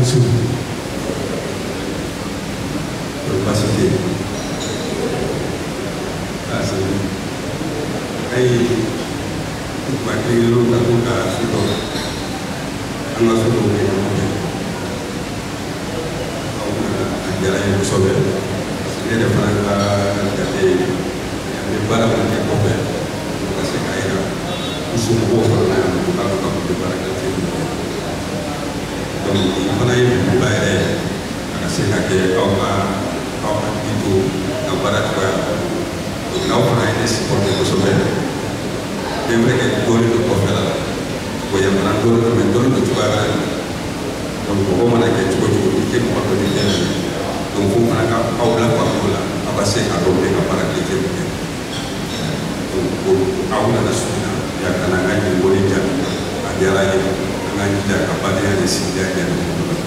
Mansour. Je ne vais pas citer. Ah, c'est lui. Et toute ma clé, l'autre, la coupe à Soudan. On a Soudan, on est en guerre, il faut sauver. Il y a des gens qui ont des balles qui ont été parce que ils sont gros, ils sont pas capables de faire la donc, il faut aller au bail à la sécurité, au plutôt dans le baratoire. Donc, là, on a été supporté au sommet. Il y a un peu de profil là. Il y a un peu de travail. Donc, on a été supporté pour la vie. Donc, on a été à passer à l'objet à paracliter. Donc, on a la suite. Il y a un peu de bolide à Diarra. Il y a un peu de décider à Diarra.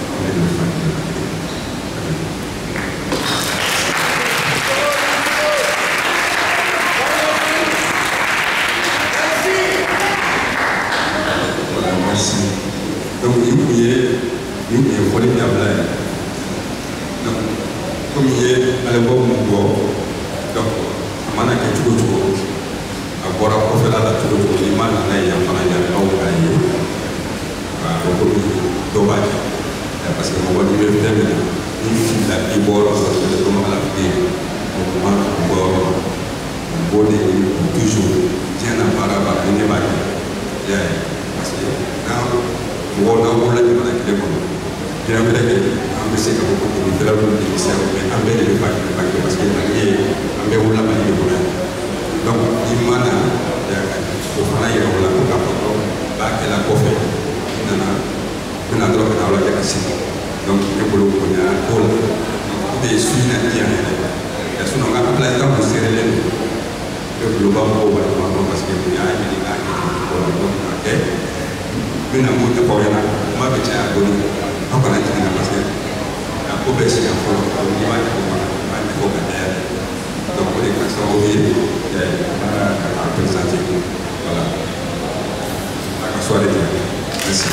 Merci. Donc, il y a volé d'Ablaï. Donc, comme il y a à l'époque, donc, on a quelque chose à boire à profiter à la tour de l'imam, il y a un peu de dommage. Parce que on va dire que il faut la boire comme à la vie. On va boire toujours. Tiens, à part à venir parce que on a la vie dans la clé. Bien que on sait que beaucoup de faire le ministère, mais on met le paquet parce que on met où la maille de problème. Donc, il m'a dit au fond, il y a la coupe à la coffee. On a droit à la cassette. Donc, il faut le connaître. Donc, des suites à dire. Et si on a un plan pour serrer les le global parce qu'il y a des gars qui ont une amour de Poyana, moi, je tiens à donner un peu de parce que la pauvreté est un peu de l'image de donc, pour les classes envoyées, il y a un présenté. Voilà. La soirée. Merci.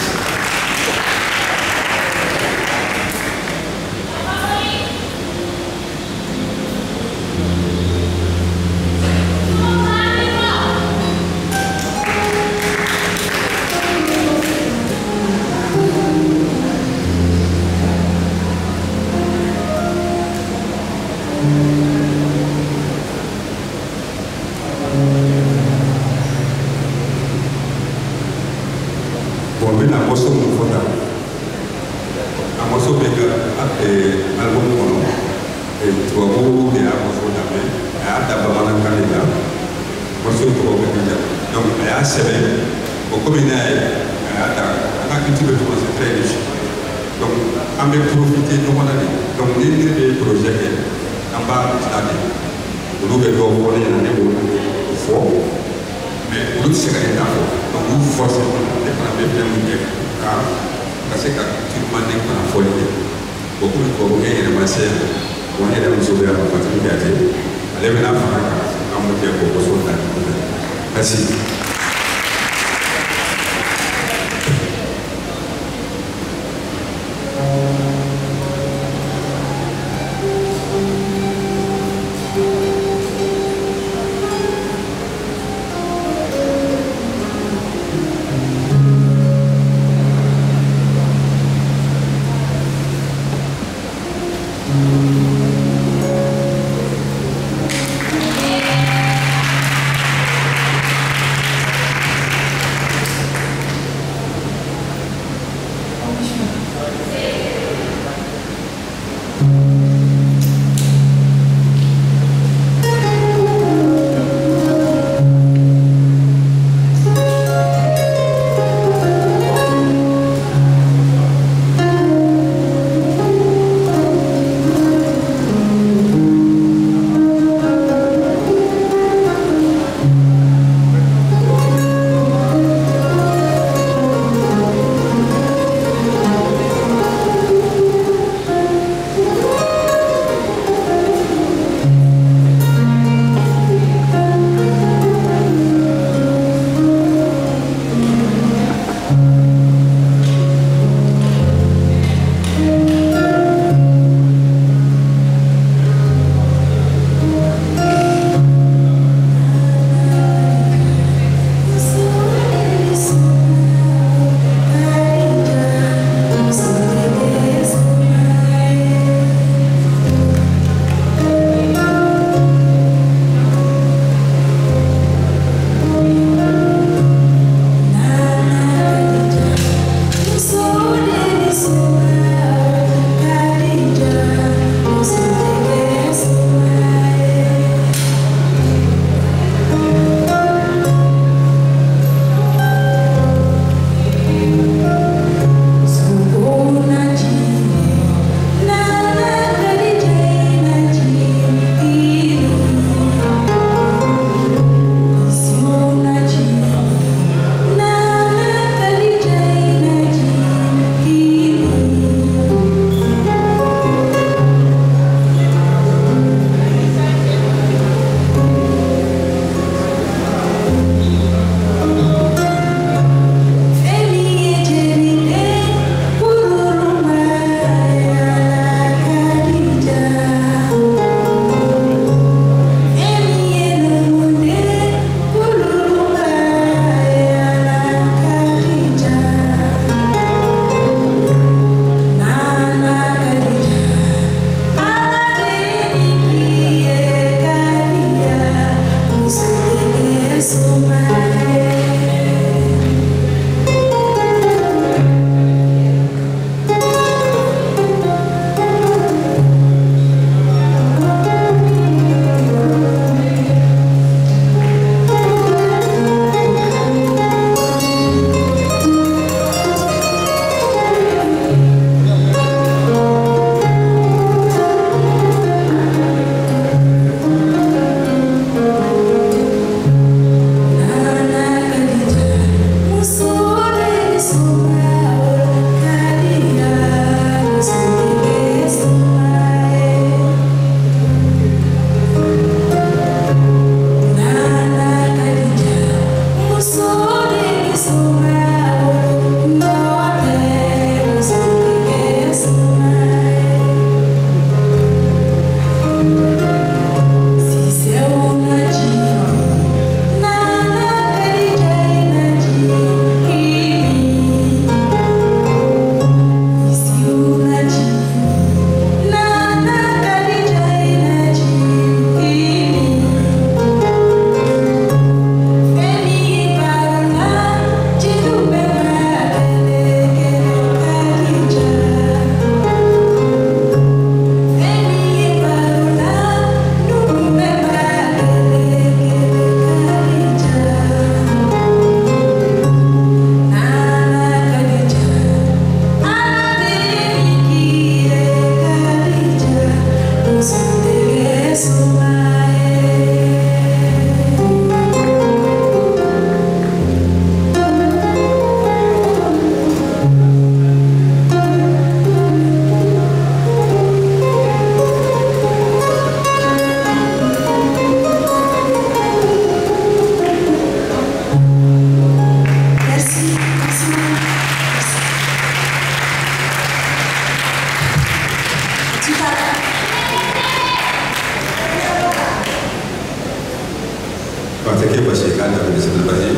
parce que parce que quand on est sur le basier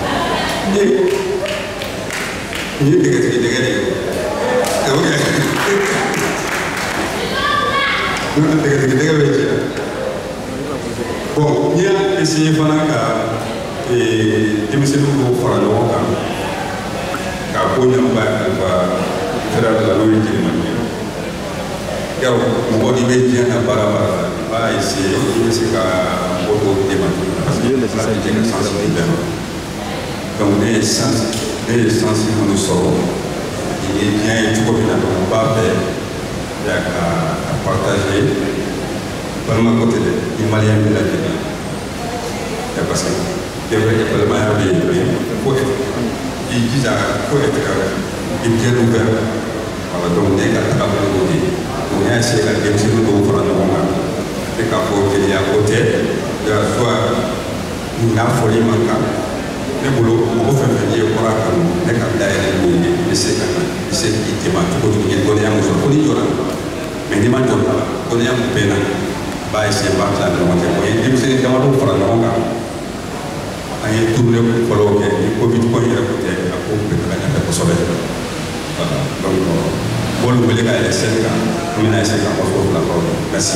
ni de que de bon, il y a essayé de faire des messieurs pour faire le work. Car pour nous, faire la loi qui est maniée. Car on dit bien à Barabara, pas essayer de se faire beaucoup de manies. Parce que les sensibles. Donc, les sensibles nous sortent. Il y a un truc qu'on n'a pas fait à partager. Par ma côté, les Maliens de la Guinée. Parce que c'est vrai que le Malien il dit à quoi être bien ouvert. Voilà, donc dès qu'à la côté, on a essayé de dire que nous devons prendre le moment. Et qu'à côté, il y a côté, il y a soit une folie manquante. Les boulots, on peut faire venir pour la caméra, les caméras, les c'est qui te m'a tout donné à mon son, mais il m'a donné à mon pénal. Bah, c'est pas ça, donc il y a des gens qui font la il y a tout le monde qui follow, il faut vite qu'on y ait à pour sauver. Donc, bon, le volet est le seul cas, on a essayé de la parole. Merci.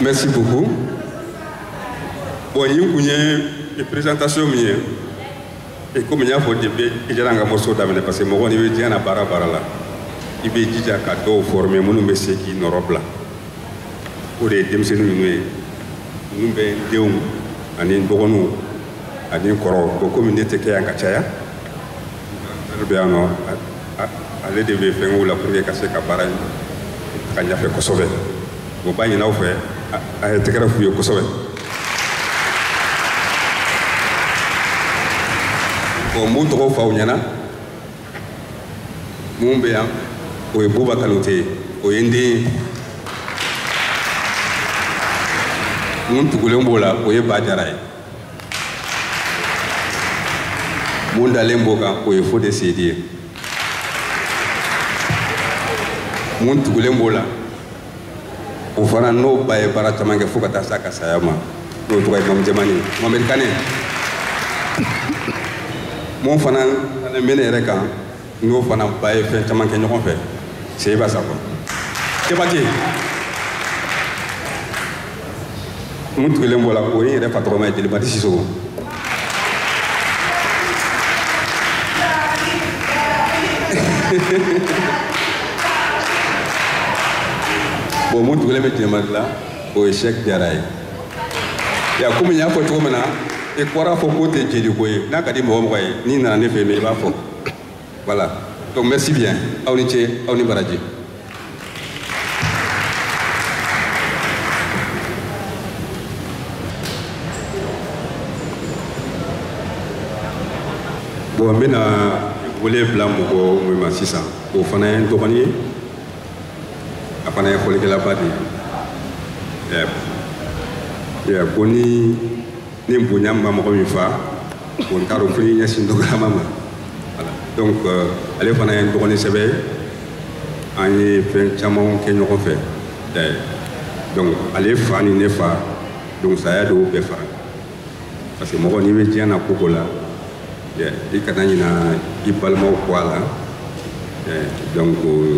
Merci beaucoup. Bon, il y a une présentation mienne. Et comme il y a un début, il y a un morceau d'amener parce que moi, on est déjà à bara là. Il y a déjà un cadeau formé, mon nom est qui en Europe là. Pour les démons, nous avons des bogonu, des coraux, pour communauté qui est en Kachaya. Allez devait faire où la première casse capara quand il a fait Kosovo. Bon, pas y en a fait à être grave au Kosovo. Bon, mon trop fauniana, mon béan, ou est beau bacaloté, ou indé, mon toucoulombola, ou est badjaray. Mon dalemboga, ou est faux décédé. Mon toucoulombola, ou fana no baye baratamanga fukata saka sayama, no toy mam jamani, mamel mon fanal le menere kan no fana baye fe taman ke ñokon fe c'est ba ça quoi c'est pas dit mon tule mbola ko yi refa to may jeli bati siso bon mon tule me jema la o échec jaray ya comme nya ko to mena et quoi faut côté de Dieu n'a qu'à dire moi ni n'a ne fait mais va faut voilà donc merci bien Aouni Baradji bon mais na voulez blanc mo ma 600 au fana to bani apana ko le la badi ya boni ni mbonya mama ko mi fa on karo fini nya sindo mama voilà donc allez fana en doni sebe ani fen chamon ke ñoko fe donc allez fa ni ne fa donc ça ya do be fa parce que mo ko ni be tiana ko la et kana ni na ipalmo ko ala donc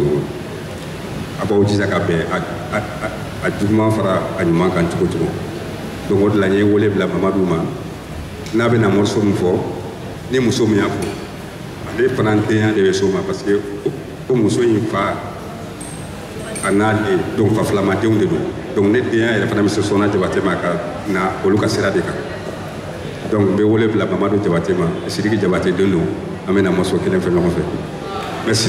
abo jisa ka be a duma fara anyuma kan tuko donc on l'a nié volé la maman douma n'a pas morceau fort ni muso mi afo ale planter de soma parce que au muso il fa anal et donc fa flamate on de donc net bien il fa na miso sona de batema ka na oluka sera de ka donc be volé la maman de batema siriki jabate de nous amena morceau qui fait non fait merci.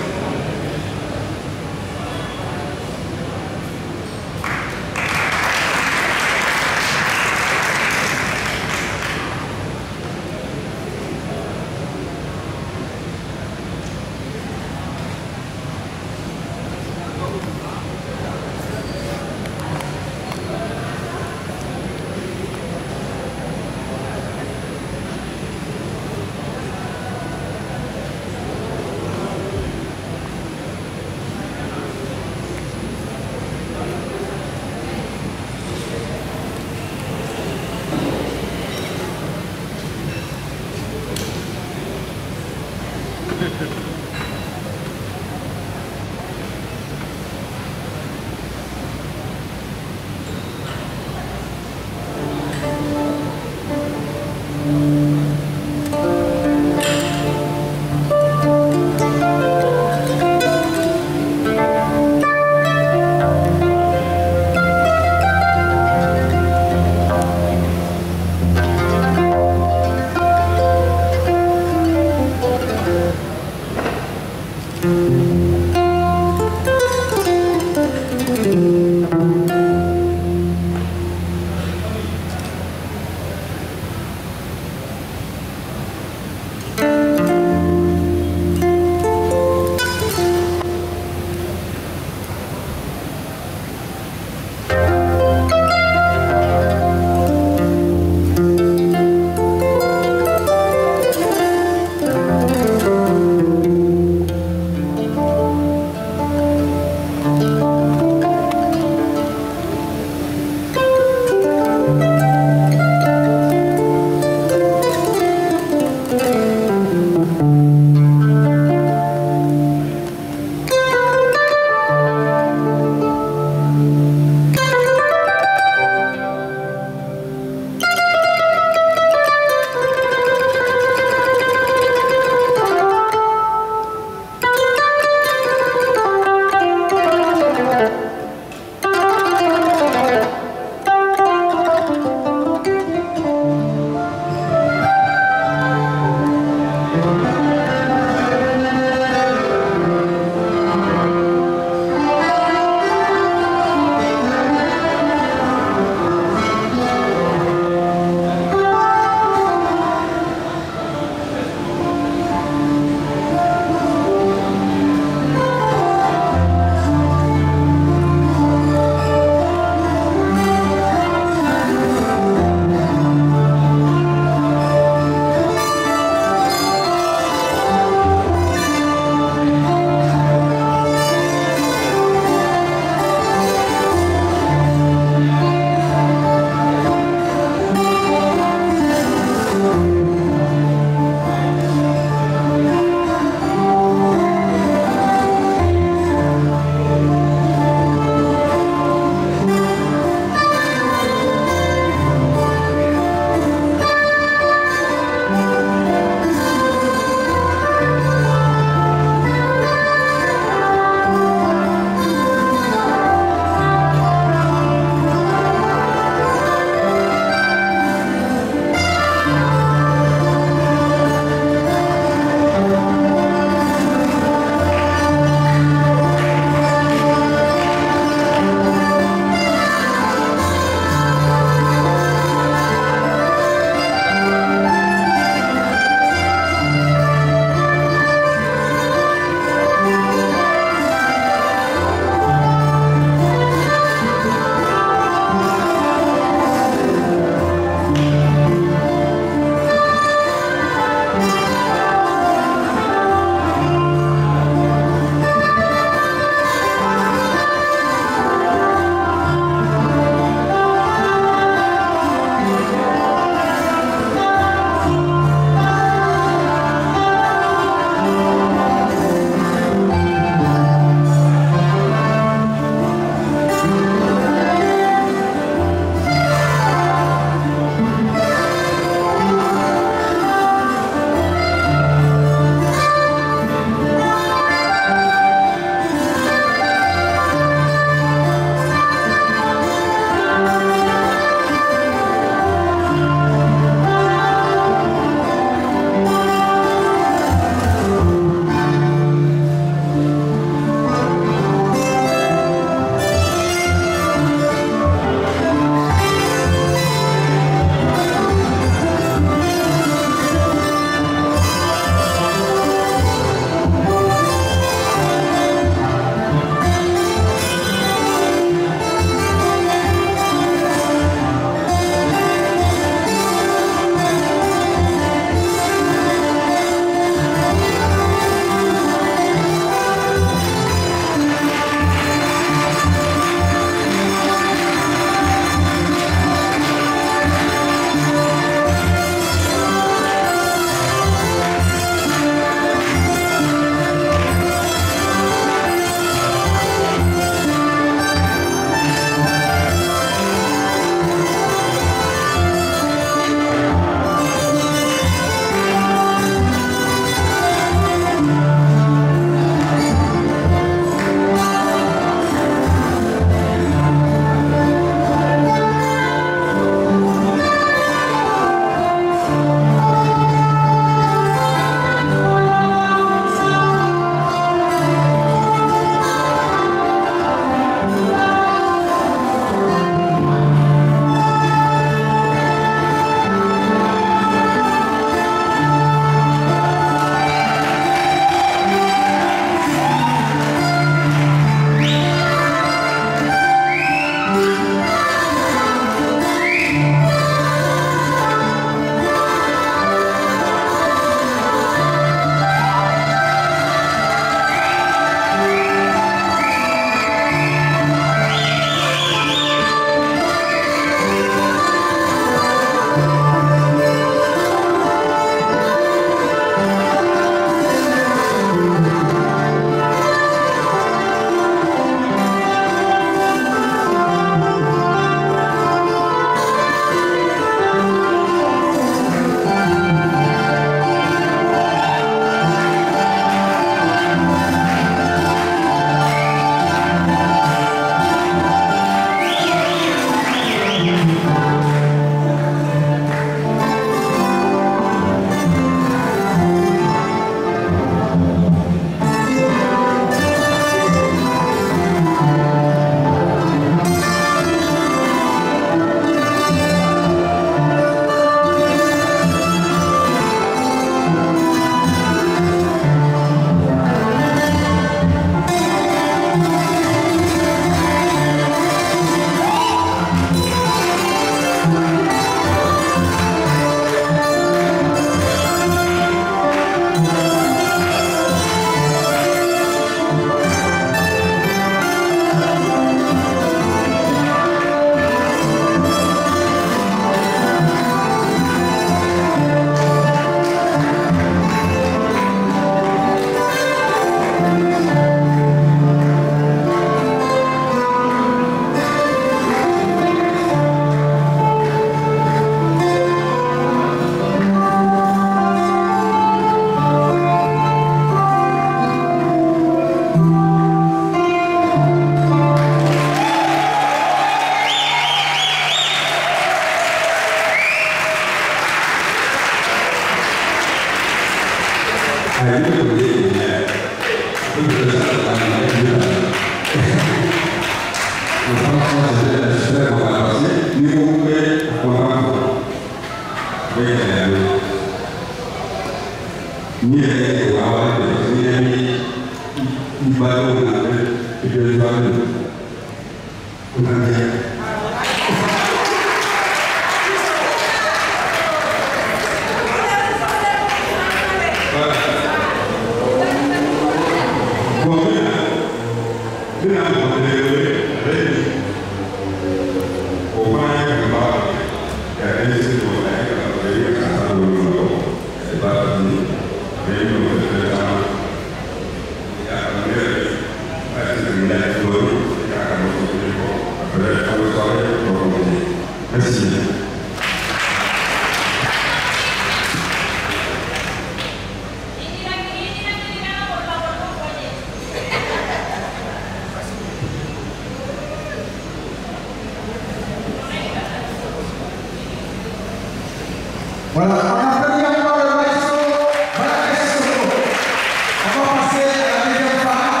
Voilà, on applaudit encore le maestro. Voilà, maestro. On va passer à la deuxième part.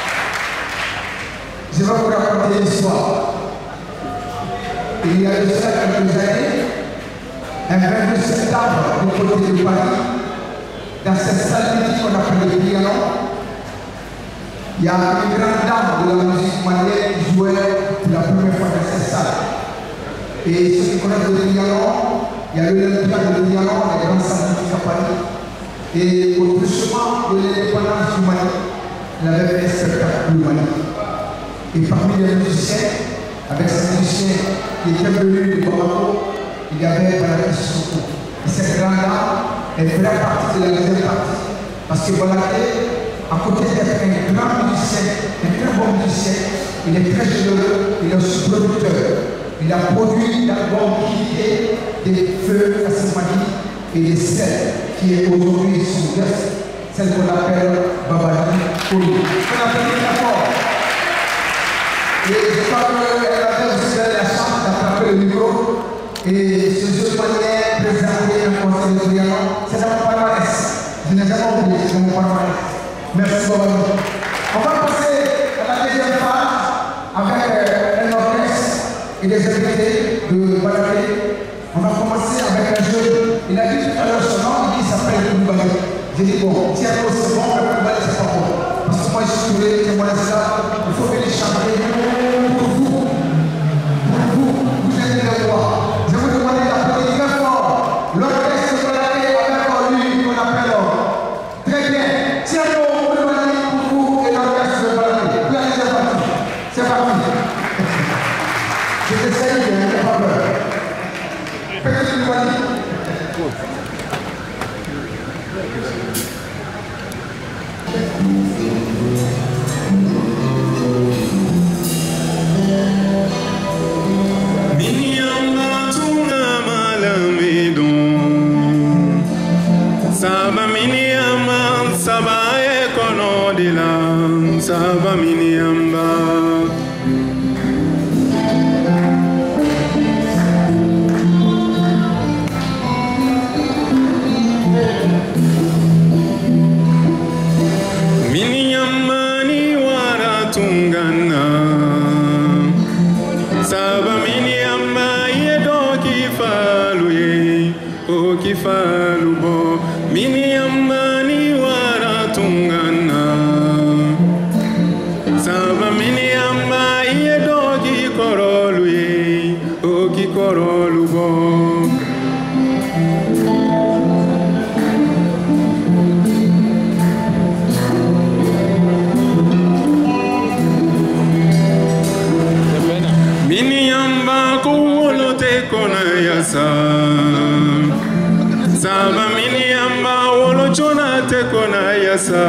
Je vais vous raconter l'histoire. Il y a de ça quelques années, un 22 septembre, du côté de Paris, dans cette salle mythique qu'on appelle le piano, il y a une grande dame de la musique malienne qui jouait pour la première fois dans cette salle. Et ceux qui connaissent le piano, il y a eu l'Olympia de Milan, les grandes salles mythiques à Paris. Et au touchement de l'indépendance du Mali, il avait fait un spectacle pour le Mali. Et parmi les musiciens, avec ces musiciens qui étaient venus de Bamako, il y avait Balaké Sissoko. Et cette grande dame, elle faisait partie de la deuxième partie. Parce que Balaké, à côté d'être un grand musicien, un très bon musicien, il est très généreux, il est aussi producteur. Il a produit d'abord qui est des feux à Mali et des sels qui est aujourd'hui son geste, celle qu'on appelle Babali Koli. On appelle très fort. Et je crois qu'elle avait aussi la chance d'attraper le micro. Et ce jeune malien présenté un conseil de piano, c'est dans mon palmarès. Je n'ai jamais oublié, c'est dans mon palmarès. Merci Babali. On va passer à la deuxième phase avec un orchestre et des invités de Balaké. On va commencer avec un jeu. Il a dit tout à l'heure son nom, il s'appelle Koulibaly. J'ai dit bon, tiens, c'est bon, mais Koulibaly c'est pas bon. Parce que moi je suis tourné, c'est moi ça, il faut venir chanter pour vous. Pour vous, vous êtes les rois. Je vous demande d'applaudir très fort. L'orchestre Balaké avec lui qu'on appelle. Très bien. Tiens, Koulibaly pour vous et l'orchestre Balaké. Puis allez, c'est parti. C'est parti. Je t'essaye, il n'y a pas peur. Petit Koulibaly. Saba miniamba, saba ekono dila, saba miniamba. Miniamba ni wara tungana, saba miniamba yedo kifalu ye, o kifalu bo. Miniamba ni wara tungana, saba miniamba yedo kikorolu ye, o kikorolu bo. Miniamba kuwolo te kona yasa, saba miniamba wolo chona te kona yasa.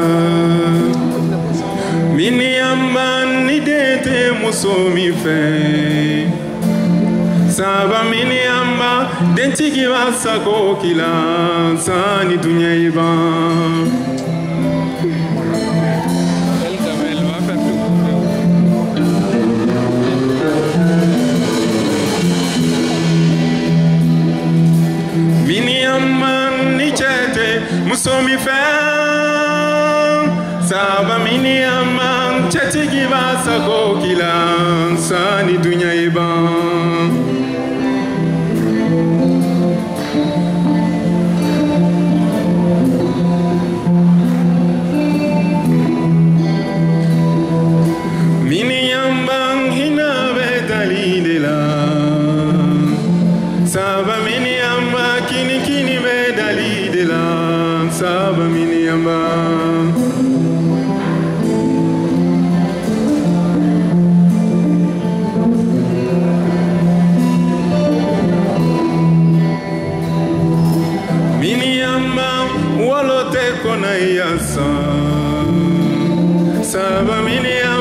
Miniamba ni dete musomi fe, saba miniamba dentigi wasa kokila sani dunya iba. musomi fe saba mini amang chatigi basa ko kilang sani dunya ibang mini ambang hina bedalidela saba mini amba kini kini bedalidela saba mini amba Walote kona yasa saba mini